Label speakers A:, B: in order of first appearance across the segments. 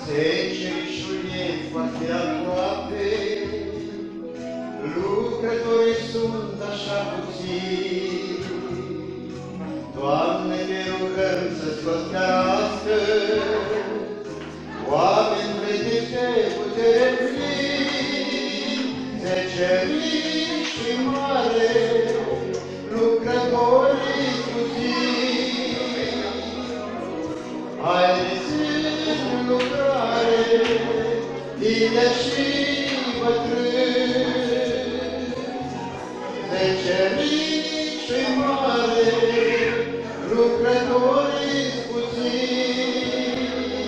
A: Secerișul e foarte aproape, lucrătorii sunt așa puțini. Doamne, ne rugăm să-ți păstrească oameni vrednici de putere plini, seceriș și mare, lucrătorii puțini. Haideți în lucrare, tineri și bătrâni, seceriș și mare, lucrătorii puțini.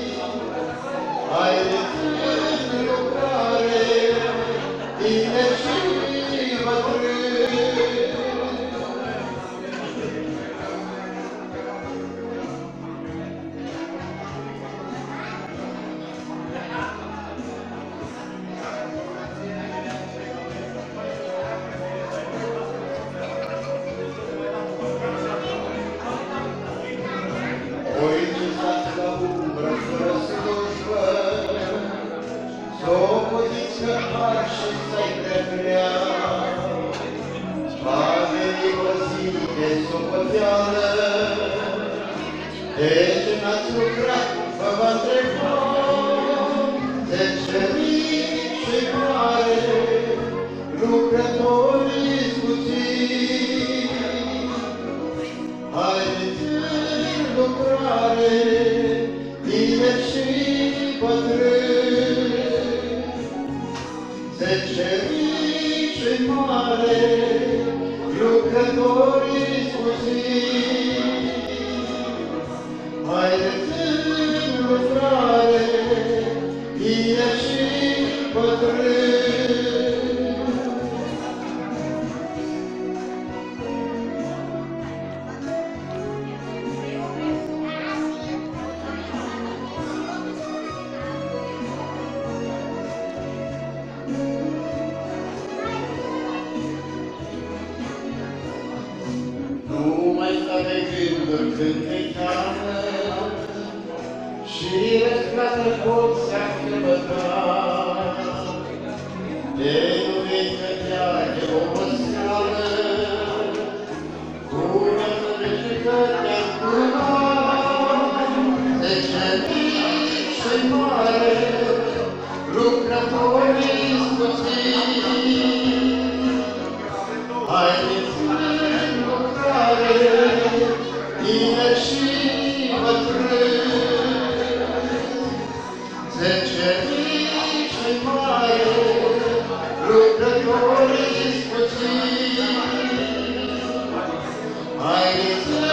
A: Haideți în lucrare, tineri și bătrâni. Voi stați la umbră fără slujbă, socotiți că pași să-i prea. Va veni o zi de socoteală, de ce n-ați lucrat, vă va întreba. Seceriș și mare, lucrătorii puțini. Haideți în lucrare, tineri și bătrâni, seceriș și mare, lucrătorii puțini. Haideți în lucrare, tineri și bătrâni. Nu mai sta de gânduri când te cheamă și răsplată poți să-ți băta. De nu vei cădea de oboseală, cu viață veșnică te-am curat. Seceriș și mare, lucrătorii puțini. Haideți în lucrare, tineri și bătrâni, seceriș și mare, lucrătorii puțini. Haideți